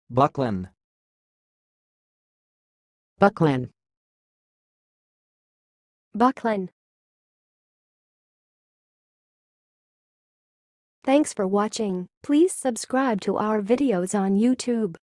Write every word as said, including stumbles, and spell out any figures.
Bucklen. Bucklen. Buck-lin. Thanks for watching. Please subscribe to our videos on YouTube.